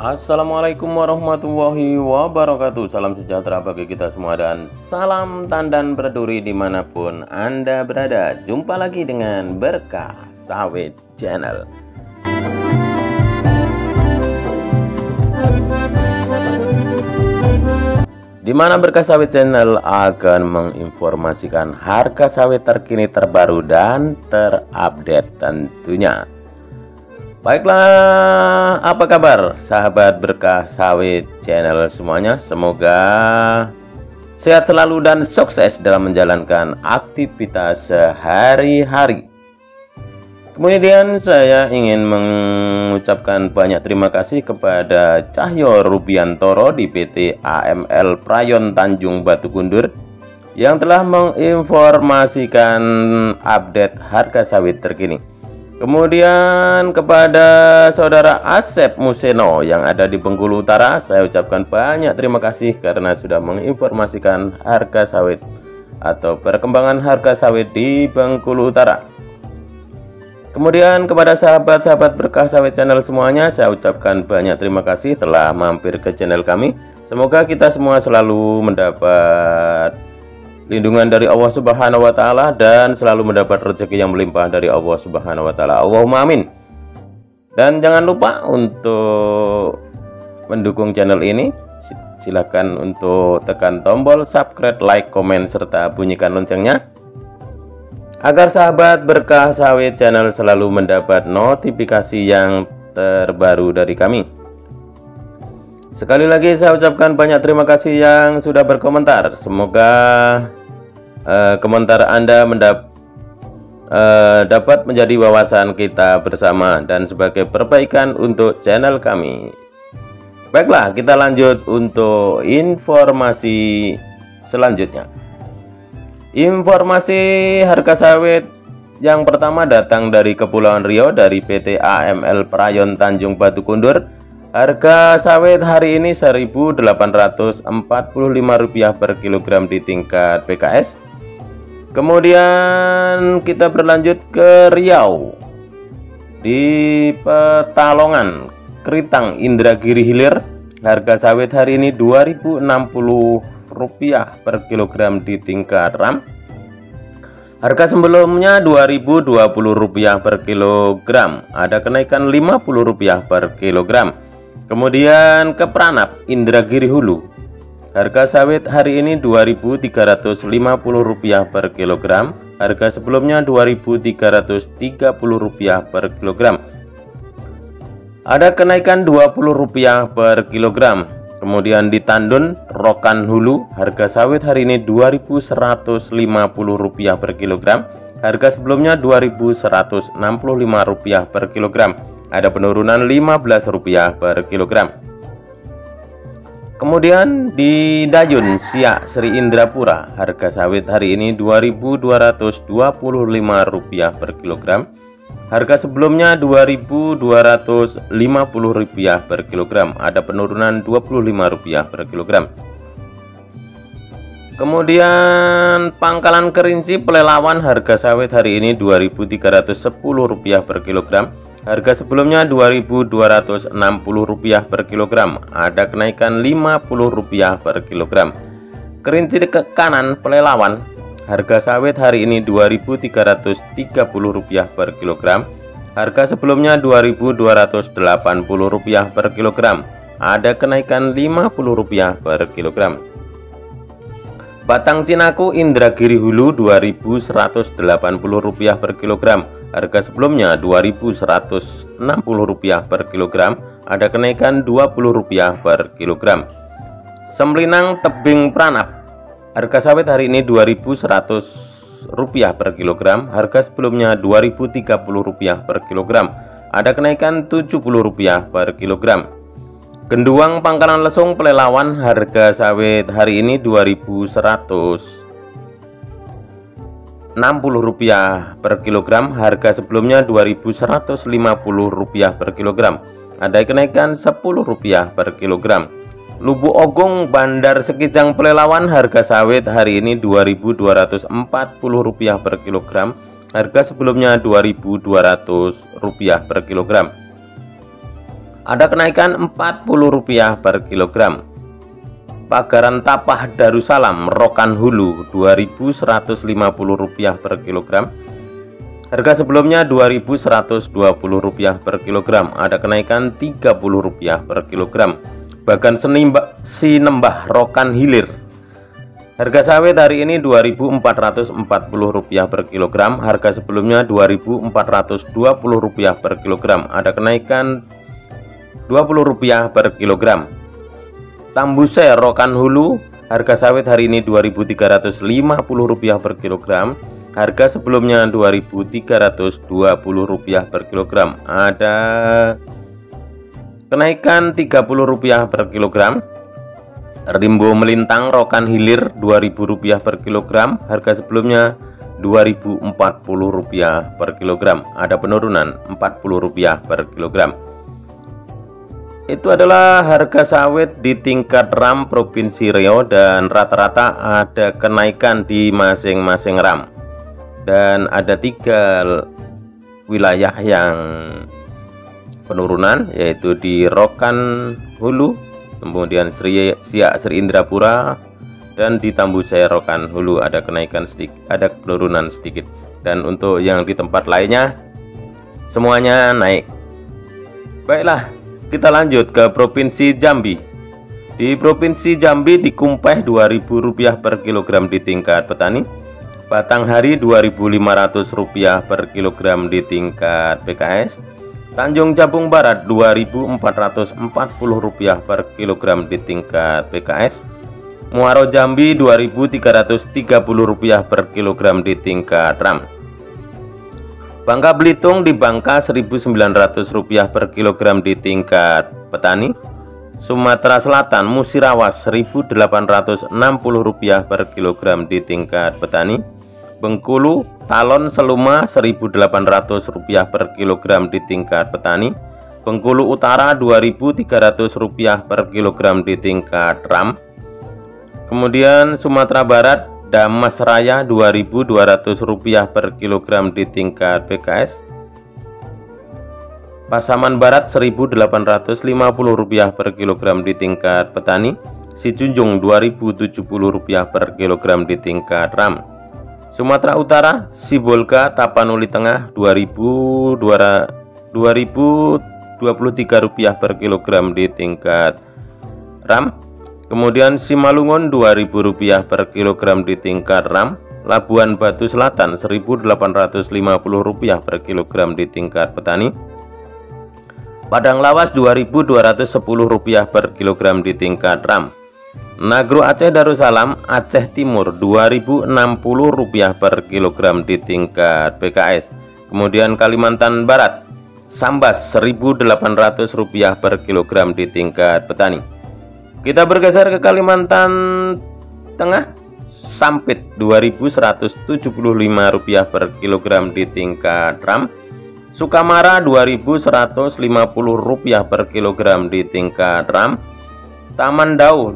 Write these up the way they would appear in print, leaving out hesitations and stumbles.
Assalamualaikum warahmatullahi wabarakatuh. Salam sejahtera bagi kita semua dan salam tandan berduri dimanapun Anda berada. Jumpa lagi dengan Berkah Sawit Channel. Di mana Berkah Sawit Channel akan menginformasikan harga sawit terkini, terbaru dan terupdate tentunya. Baiklah, apa kabar sahabat Berkah Sawit Channel semuanya? Semoga sehat selalu dan sukses dalam menjalankan aktivitas sehari-hari. Kemudian saya ingin mengucapkan banyak terima kasih kepada Cahyo Rubiantoro di PT AML Prayon Tanjung Batu Kundur yang telah menginformasikan update harga sawit terkini. Kemudian kepada saudara Asep Museno yang ada di Bengkulu Utara, saya ucapkan banyak terima kasih karena sudah menginformasikan harga sawit atau perkembangan harga sawit di Bengkulu Utara. Kemudian kepada sahabat-sahabat Berkah Sawit Channel semuanya, saya ucapkan banyak terima kasih telah mampir ke channel kami. Semoga kita semua selalu mendapat lindungan dari Allah Subhanahu wa Ta'ala dan selalu mendapat rezeki yang melimpah dari Allah Subhanahu wa Ta'ala. Allahumma amin. Dan jangan lupa untuk mendukung channel ini. Silakan untuk tekan tombol subscribe, like, komen serta bunyikan loncengnya agar sahabat Berkah Sawit Channel selalu mendapat notifikasi yang terbaru dari kami. Sekali lagi saya ucapkan banyak terima kasih yang sudah berkomentar. Semoga komentar Anda dapat menjadi wawasan kita bersama dan sebagai perbaikan untuk channel kami. Baiklah, kita lanjut untuk informasi selanjutnya. Informasi harga sawit yang pertama datang dari Kepulauan Riau dari PT AML Prayon Tanjung Batu Kundur. Harga sawit hari ini Rp1.845 per kilogram di tingkat PKS. Kemudian kita berlanjut ke Riau. Di Petalongan, Kritang, Indragiri Hilir, harga sawit hari ini Rp2.060 per kilogram di tingkat RAM. Harga sebelumnya Rp2.020 per kilogram. Ada kenaikan Rp50 per kilogram. Kemudian ke Pranap, Indragiri Hulu, harga sawit hari ini Rp2.350 per kilogram. Harga sebelumnya Rp2.330 per kilogram. Ada kenaikan Rp20 per kilogram. Kemudian di Tandun, Rokan Hulu, harga sawit hari ini Rp2.150 per kilogram. Harga sebelumnya Rp2.165 per kilogram. Ada penurunan Rp15 per kilogram. Kemudian di Dayun, Siak, Sri Indrapura, harga sawit hari ini Rp2.225 per kilogram. Harga sebelumnya Rp2.250 per kilogram. Ada penurunan Rp25 per kilogram. Kemudian Pangkalan Kerinci, Pelelawan, harga sawit hari ini Rp2.310 per kilogram. Harga sebelumnya Rp2.260 per kilogram. Ada kenaikan Rp50 per kilogram. Kerinci ke Kanan, Pelelawan, harga sawit hari ini Rp2.330 per kilogram. Harga sebelumnya Rp2.280 per kilogram. Ada kenaikan Rp50 per kilogram. Batang Cinaku, Indragiri Hulu, Rp2.180 per kilogram. Harga sebelumnya Rp2.160 per kilogram. Ada kenaikan Rp20 per kilogram. Semlinang Tebing Pranap, harga sawit hari ini Rp2.100 per kilogram. Harga sebelumnya Rp2.030 per kilogram. Ada kenaikan Rp70 per kilogram. Genduang Pangkalan Lesung, Pelelawan, harga sawit hari ini Rp2.160 per kilogram. Harga sebelumnya Rp2.150 per kilogram. Ada kenaikan Rp10 per kilogram. Lubuk Ogung, Bandar Sekijang, Pelelawan, harga sawit hari ini Rp2.240 per kilogram. Harga sebelumnya Rp2.200 per kilogram. ada kenaikan Rp40 per kilogram. Pagaran Tapah Darussalam Rokan Hulu Rp2.150 per kilogram. Harga sebelumnya Rp2.120 per kilogram, ada kenaikan Rp30 per kilogram. Bahkan Sinembah Rokan Hilir, harga sawit hari ini Rp2.440 per kilogram. Harga sebelumnya Rp2.420 per kilogram, ada kenaikan Rp20 per kilogram. Tambuse Rokan Hulu, harga sawit hari ini Rp2.350 per kilogram. Harga sebelumnya Rp2.320 per kilogram, ada kenaikan Rp30 per kilogram. Rimbo Melintang Rokan Hilir Rp2.000 per kilogram. Harga sebelumnya Rp2.040 per kilogram, ada penurunan Rp40 per kilogram. Itu adalah harga sawit di tingkat RAM Provinsi Riau, dan rata-rata ada kenaikan di masing-masing RAM. Dan ada 3 wilayah yang penurunan, yaitu di Rokan Hulu, kemudian Siak Sri Indrapura, dan di Tambuse Rokan Hulu ada kenaikan sedikit, ada penurunan sedikit. Dan untuk yang di tempat lainnya semuanya naik. Baiklah, kita lanjut ke Provinsi Jambi. Di Provinsi Jambi di Kumpeh Rp2.000 per kilogram di tingkat petani. Batanghari Rp2.500 per kilogram di tingkat PKS. Tanjung Jabung Barat Rp2.440 per kilogram di tingkat PKS. Muaro Jambi Rp2.330 per kilogram di tingkat RAM. Bangka Belitung di Bangka Rp1.900 per kilogram di tingkat petani. Sumatera Selatan Musirawas Rp1.860 per kilogram di tingkat petani. Bengkulu Talon Seluma Rp1.800 per kilogram di tingkat petani. Bengkulu Utara Rp2.300 per kilogram di tingkat RAM. Kemudian Sumatera Barat Damas Raya Rp2.200 per kilogram di tingkat PKS. Pasaman Barat Rp1.850 per kilogram di tingkat petani. Sijunjung Rp2.070 per kilogram di tingkat RAM. Sumatera Utara Sibolga Tapanuli Tengah Rp2.023 per kilogram di tingkat RAM. Kemudian Simalungun Rp2.000 per kilogram di tingkat RAM. Labuan Batu Selatan Rp1.850 per kilogram di tingkat petani. Padang Lawas Rp2.210 per kilogram di tingkat RAM. Nagro Aceh Darussalam Aceh Timur Rp2.060 per kilogram di tingkat PKS. Kemudian Kalimantan Barat Sambas Rp1.800 per kilogram di tingkat petani. Kita bergeser ke Kalimantan Tengah. Sampit Rp2.175 per kilogram di tingkat RAM. Sukamara Rp2.150 per kilogram di tingkat RAM. Taman Dau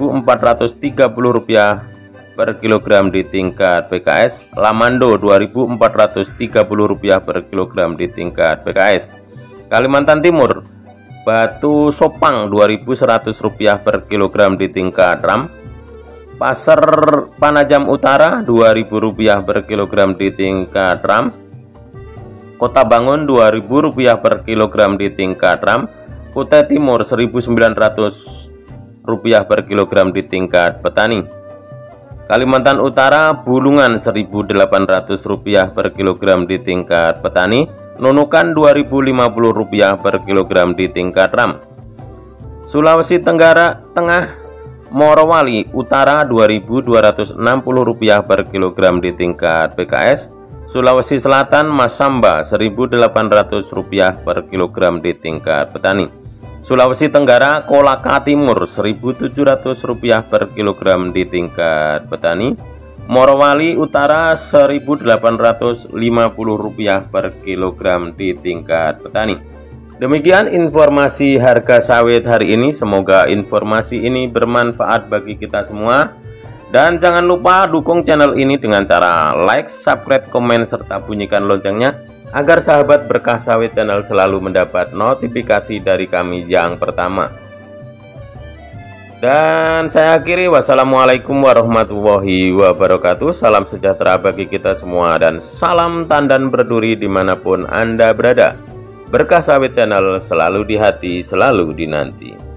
Rp2.430 per kilogram di tingkat PKS. Lamando Rp2.430 per kilogram di tingkat PKS. Kalimantan Timur Batu Sopang Rp2.100 per kilogram di tingkat RAM. Pasar Panajam Utara Rp2.000 per kilogram di tingkat RAM. Kota Bangun Rp2.000 per kilogram di tingkat RAM. Kutai Timur Rp1.900 per kilogram di tingkat petani. Kalimantan Utara Bulungan Rp1.800 per kilogram di tingkat petani. Nunukan Rp2.050 per kilogram di tingkat RAM. Sulawesi Tenggara Tengah Morowali Utara Rp2.260 per kilogram di tingkat PKS. Sulawesi Selatan Masamba Rp1.800 per kilogram di tingkat petani. Sulawesi Tenggara Kolaka Timur Rp1.700 per kilogram di tingkat petani. Morowali Utara Rp1.850 per kilogram di tingkat petani. Demikian informasi harga sawit hari ini. Semoga informasi ini bermanfaat bagi kita semua. Dan jangan lupa dukung channel ini dengan cara like, subscribe, komen, serta bunyikan loncengnya agar sahabat Berkah Sawit Channel selalu mendapat notifikasi dari kami yang pertama. Dan saya akhiri, wassalamualaikum warahmatullahi wabarakatuh. Salam sejahtera bagi kita semua dan salam tandan berduri dimanapun Anda berada. Berkah Sawit Channel selalu di hati, selalu dinanti.